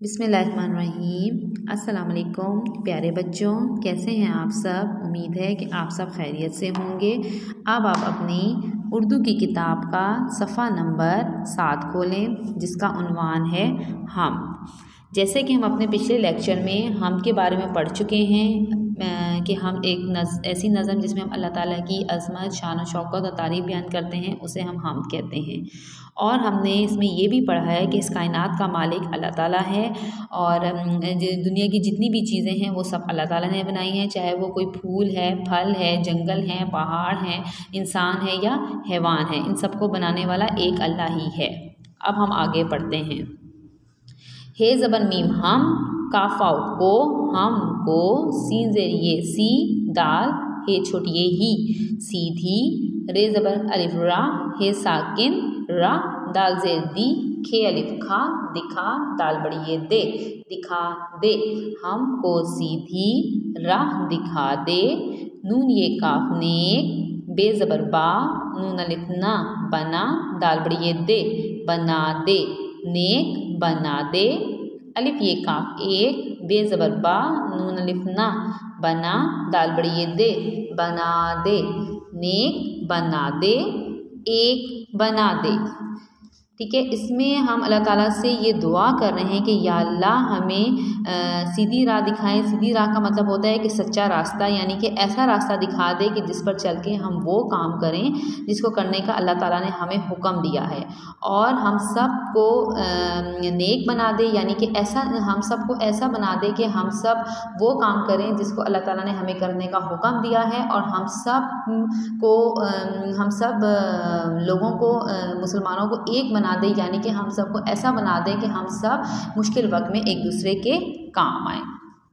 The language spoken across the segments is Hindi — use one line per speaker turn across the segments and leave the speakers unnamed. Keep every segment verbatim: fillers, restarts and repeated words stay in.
बिस्मिल्लाहिर्रहमानिर्रहीम। अस्सलाम वालेकुम प्यारे बच्चों, कैसे हैं आप सब। उम्मीद है कि आप सब खैरियत से होंगे। अब आप अपनी उर्दू की किताब का सफ़ा नंबर सात खोलें, जिसका उन्वान है हम। जैसे कि हम अपने पिछले लेक्चर में हम के बारे में पढ़ चुके हैं कि हम एक नज़ ऐसी नज़म जिसमें हम अल्लाह ताला की अज़मत, शान और शौकत और तारीफ़ बयान करते हैं, उसे हम हम कहते हैं। और हमने इसमें ये भी पढ़ा है कि इस कायनात का मालिक अल्लाह ताला है और दुनिया की जितनी भी चीज़ें हैं वो सब अल्लाह ताला ने बनाई हैं, चाहे वो कोई फूल है, फल है, जंगल हैं, पहाड़ हैं, इंसान है या हैवान है, इन सबको बनाने वाला एक अल्लाह ही है। अब हम आगे पढ़ते हैं। हे ज़बर मीम हम, काफ़ाओ को, हम को, सीन ज़ेर ये सी, दाल, हे छोटी ये ही, सीधी, रे ज़बर अलिफ रा, हे साकिन रा, दाल ज़ेर दी, खे अलिफ खा, दिखा, दाल बड़ी ये दे, दिखा दे, हम को सीधी राह दिखा दे, नून ये काफ नेक, बे ज़बर बा, नून अलिफ ना, बना, दाल बड़ी ये दे, बना दे, नेक बना दे, अलिफ ये काफ एक, बे ज़बर बा, नून अलिफ ना, बना, दाल बड़ी ये दे, बना दे, नेक बना दे, एक बना दे। ठीक है, इसमें हम अल्लाह ताला से ये दुआ कर रहे हैं कि या अल्लाह हमें आ, सीधी राह दिखाएं। सीधी राह का मतलब होता है कि सच्चा रास्ता, यानी कि ऐसा रास्ता दिखा दे कि जिस पर चल के हम वो काम करें जिसको करने का अल्लाह ताला ने हमें हुक्म दिया है, और हम सब को नेक बना दे, यानी कि ऐसा हम सब को ऐसा बना दे कि हम सब वो काम करें जिसको अल्लाह ताला ने हमें करने का हुक्म दिया है, और हम सब को हम सब लोगों को, मुसलमानों को एक बना दे, यानी कि हम सबको ऐसा बना दे कि हम सब मुश्किल वक्त में एक दूसरे के काम आए।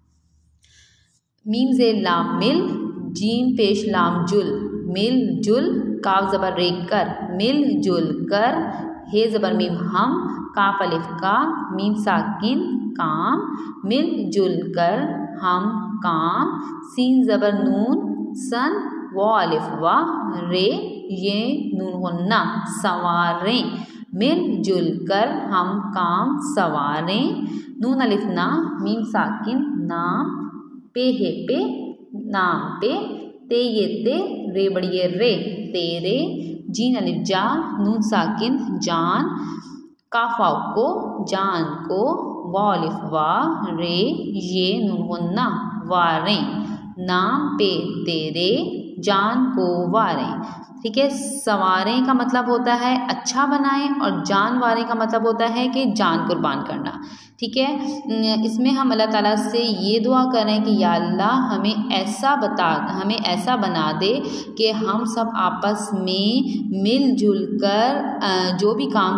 मीम ज़ेर लाम मिल, जीम पेश लाम जुल, मिल जुल, काफ ज़बर रे कर, मिल जुल कर, हे ज़बर मीम हम, काफ अलिफ का, मीम साकिन काम, मिल जुल कर हम काम, सीन ज़बर नून सन, वो अलिफ वा, रे ये नून होन्ना, सवारें, मिलजुल कर हम काम सवारें, नून अलिफ ना, मीम साकिन नाम, पे है पे नाम पे, ते ये ते, रे बड़ी ये रे तेरे, जीन अलिफ जा, नून साकिन जान, काफाओ को जान को, वा अलिफ वा, रे ये नून होन्ना वारें, नाम पे तेरे, जान को वारें। ठीक है, सवारें का मतलब होता है अच्छा बनाएं, और जान वारें का मतलब होता है कि जान कुर्बान करना। ठीक है, इसमें हम अल्लाह ताला से ये दुआ करें कि या अल्लाह हमें ऐसा बता हमें ऐसा बना दे कि हम सब आपस में मिलजुल कर जो भी काम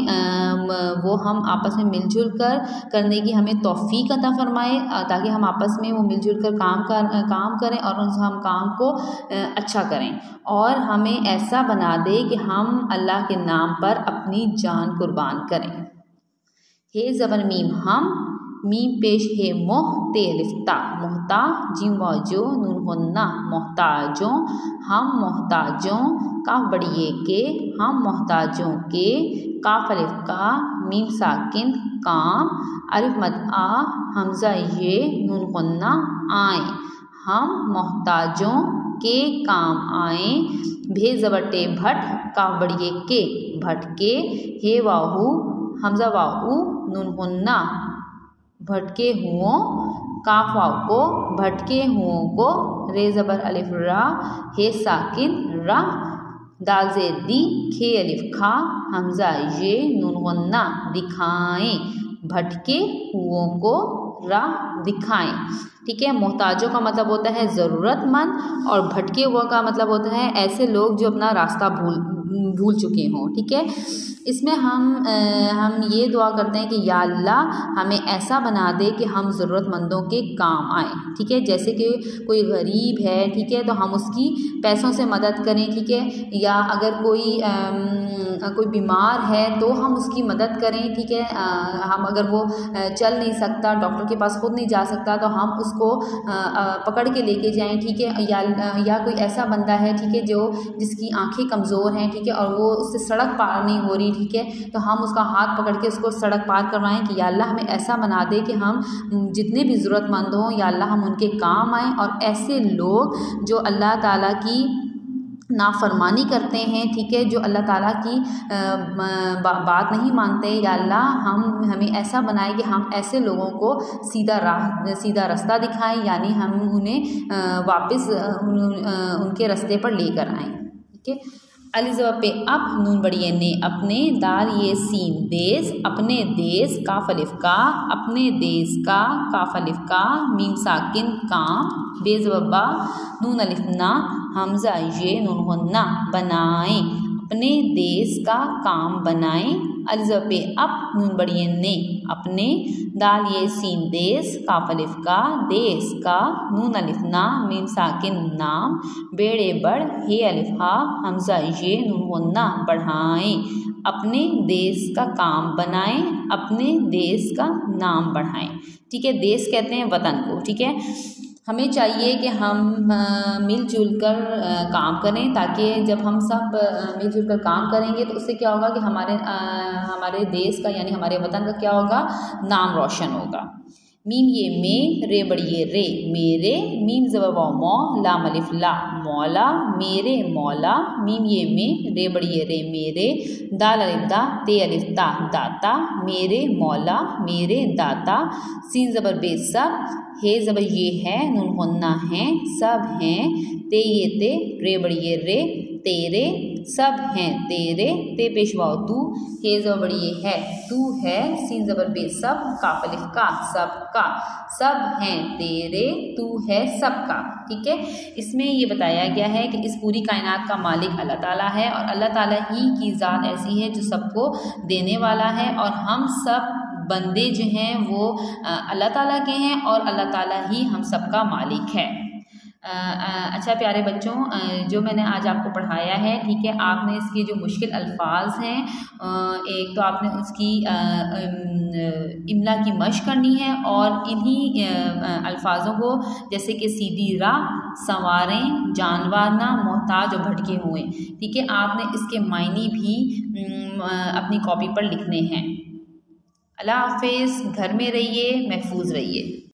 करें वो हम आपस में मिलजुल कर करने की हमें तौफीक अता फरमाए, ताकि हम आपस में वो मिलजुल कर काम कर काम करें और उन हम काम को अच्छा करें, और हमें ऐसा बना दे कि हम अल्लाह के नाम पर अपनी जान कुर्बान करें। हे ज़बर मीम हम, मीम पेश है मोह, ते अलिफ्ता, मोहता, जिम वाजो, नून होन्ना, मोहताजों, हम मोहताजों, काफ बड़िए के, हम मोहताजों के, काफ अलिफ का, मीम साकिन काम, अलिफ मद आ, हमज़ा ये, नून होन्ना आए, हम मोहताजों के काम आए, भे ज़बर टे भट, काफ बड़िए के भटके, हे वाहू, हमज़ा वाऊ, नून होन्ना भटके हुओं, काफ वाव को, भटके हुओं को, रे ज़बर अलिफ रा, हे साकिन रा, दाल ज़ेर दी, खे अलिफ खा, हमज़ा ये, नून होन्ना दिखाएं, भटके हुओं को राह दिखाएं। ठीक है, मोहताजों का मतलब होता है ज़रूरतमंद, और भटके हुआ का मतलब होता है ऐसे लोग जो अपना रास्ता भूल भूल चुके हों। ठीक है, इसमें हम आ, हम ये दुआ करते हैं कि या अल्लाह हमें ऐसा बना दे कि हम ज़रूरतमंदों के काम आए। ठीक है, जैसे कि कोई गरीब है, ठीक है, तो हम उसकी पैसों से मदद करें। ठीक है, या अगर कोई आ, कोई बीमार है तो हम उसकी मदद करें। ठीक है, आ, हम अगर वो चल नहीं सकता, डॉक्टर के पास खुद नहीं जा सकता, तो हम उसको आ, आ, पकड़ के लेके जाएं। ठीक है, या या कोई ऐसा बंदा है, ठीक है, जो जिसकी आंखें कमज़ोर हैं, ठीक है, और वो उससे सड़क पार नहीं हो रही, ठीक है, तो हम उसका हाथ पकड़ के उसको सड़क पार करवाएं कि या अल्लाह हमें ऐसा बना दे कि हम जितने भी ज़रूरतमंद हों या अल्लाह हम उनके काम आएँ, और ऐसे लोग जो अल्लाह ताला की नाफरमानी करते हैं, ठीक है, जो अल्लाह ताला की बा, बात नहीं मानते, या अल्लाह हम हमें ऐसा बनाए कि हम ऐसे लोगों को सीधा राह सीधा रास्ता दिखाएं, यानी हम उन्हें वापस उन, उनके रास्ते पर लेकर आएँ, ठीक है। अली ज़बर पे अप, नून बड़ी ने अपने, दाल ये सीन देश, अपने देश, काफ अलिफ का, अपने देश का, काफ अलिफ का, मीम साकिन काम, बेज़बा, नून अलिफ ना, हमज़ा ये, नून होन्ना, बनाएं, अपने देश का काम बनाएं। अली ज़बर पे अप, नून बड़ी ने अपने, दाल ये सीन देश, काफ अलिफ का, देश का, नून अलिफ ना, मीम साकिन नाम, बेड़े बढ़, हे अलिफ हा, हमज़ा ये, नून होन्ना, बढ़ाएं, अपने देश का काम बनाएं, अपने देश का नाम बढ़ाएं, ठीक है। देश कहते हैं वतन को, ठीक है। हमें चाहिए कि हम मिलजुल कर काम करें, ताकि जब हम सब मिलजुल कर काम करेंगे तो उससे क्या होगा कि हमारे हमारे देश का यानी हमारे वतन का क्या होगा, नाम रोशन होगा। मीम ये में, रे बड़ी ये रे, मेरे, मीम ज़बर वाव मौ, लाम अलिफ ला, मौला, मेरे मौला, मीम ये में, रे बड़ी ये रे, मेरे, दाल अलिफ दा, ते अलिफ ता, दाता, मेरे मौला, मेरे दाता, सीन ज़बर बे सब, हे ज़बर ये है, नून होन्ना है, सब हैं, ते ये ते, रे बड़ी ये रे, तेरे, सब हैं तेरे, ते पेशवाओ तू, हे ज़बर बड़ी ये है, तू है, सीन ज़बर बे सब, काफ अलिफ का, सब का, सब हैं तेरे, तू है सबका, ठीक है। इसमें ये बताया गया है कि इस पूरी कायनात का मालिक अल्लाह ताला है, और अल्लाह ताला ही की ज़ात ऐसी है जो सबको देने वाला है, और हम सब बंदे जो हैं वो अल्लाह ताला के हैं, और अल्लाह ताला ही हम सबका मालिक है। अच्छा प्यारे बच्चों, जो मैंने आज आपको पढ़ाया है, ठीक है, आपने इसके जो मुश्किल अल्फाज हैं, एक तो आपने उसकी इमला की मश्क करनी है, और इन्हीं अल्फाजों को जैसे कि सीधी राह, संवारें, जानवाना, मोहताज और भटके हुए, ठीक है, आपने इसके मायने भी अपनी कॉपी पर लिखने हैं। अल्लाह हाफिज़, घर में रहिए, महफूज रहिए।